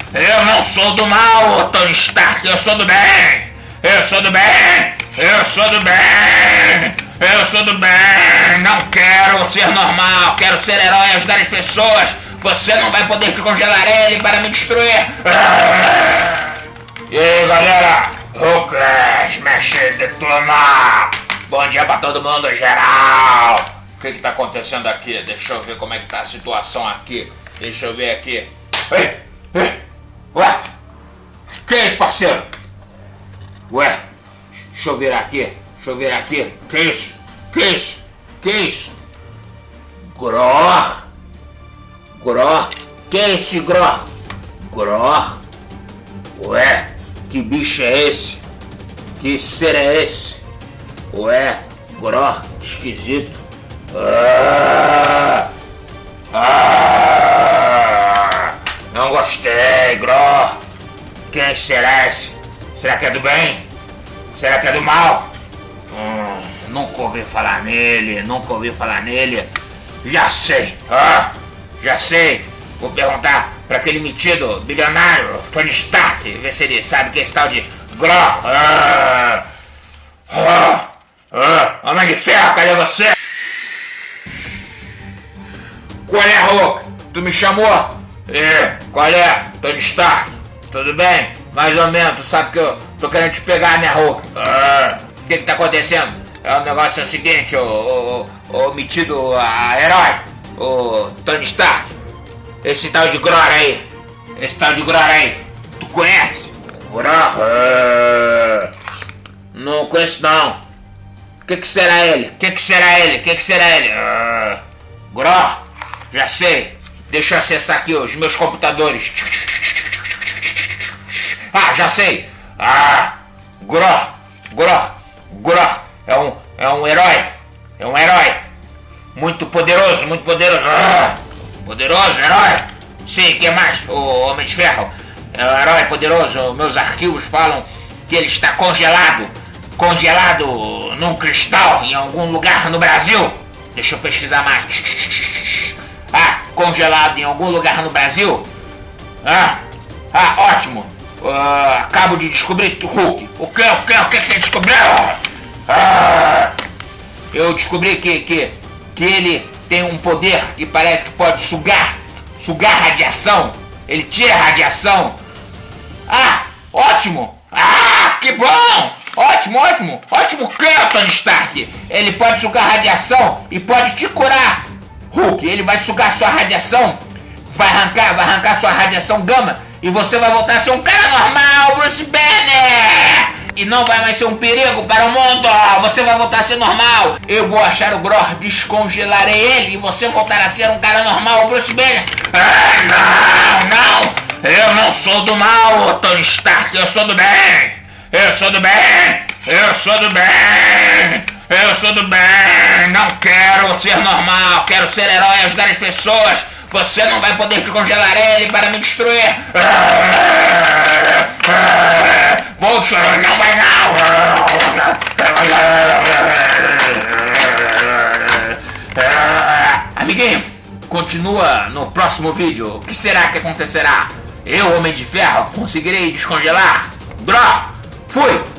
Eu não sou do mal, Tony Stark, eu sou do bem! Eu sou do bem! Eu sou do bem! Eu sou do bem! Não quero ser normal, quero ser herói e ajudar as pessoas! Você não vai poder descongelar ele para me destruir! E aí, galera? O Crash, mexe detonar! Bom dia pra todo mundo, geral! O que tá acontecendo aqui? Deixa eu ver como é que tá a situação aqui. Deixa eu ver aqui. Ué? Que é isso, parceiro? Ué? Deixa eu ver aqui. Que isso? Que isso? Gror? Que é esse Gror? Ué? Que bicho é esse? Que ser é esse? Ué? Gror? Esquisito. Não gostei, Gror. Quem será esse? Será que é do bem? Será que é do mal? Nunca ouvi falar nele. Já sei. Vou perguntar pra aquele metido bilionário Tony Stark, ver se ele sabe que é esse tal de Gror. Homem de Ferro, cadê você? Qual é, Hulk? Tu me chamou? Qual é? Tony Stark, tudo bem? Mais ou menos, tu sabe que eu tô querendo te pegar, né, Hulk? O que tá acontecendo? O negócio é o seguinte, o metido herói, o Tony Stark, esse tal de Gror aí, tu conhece? Gror? Não conheço não. O que será ele? Gror? Já sei. Deixa eu acessar aqui os meus computadores. Já sei. Gror. É um herói. Muito poderoso. Poderoso, herói. Sim, que mais? O Homem de Ferro. É um herói poderoso. Meus arquivos falam que ele está congelado num cristal em algum lugar no Brasil. Deixa eu pesquisar mais. Congelado em algum lugar no Brasil? Ótimo. Acabo de descobrir, Hulk. O que você descobriu? Eu descobri que ele tem um poder que parece que pode sugar radiação. Ele tira radiação. Ótimo. Que bom. Ótimo que, Tony Stark? Ele pode sugar radiação e pode te curar. Hulk, ele vai sugar sua radiação, vai arrancar sua radiação gama e você vai voltar a ser um cara normal, Bruce Banner! E não vai mais ser um perigo para o mundo, você vai voltar a ser normal. Eu vou achar o Gror, descongelarei ele e você voltará a ser um cara normal, Bruce Banner. Não! Eu não sou do mal, Tony Stark, eu sou do bem! Eu sou do bem! Não quero ser normal, quero ser herói e ajudar as pessoas! Você não vai poder descongelar ele para me destruir! Não vai não! Amiguinho, continua no próximo vídeo. O que será que acontecerá? Eu, Homem de Ferro, conseguirei descongelar? Gror! Fui!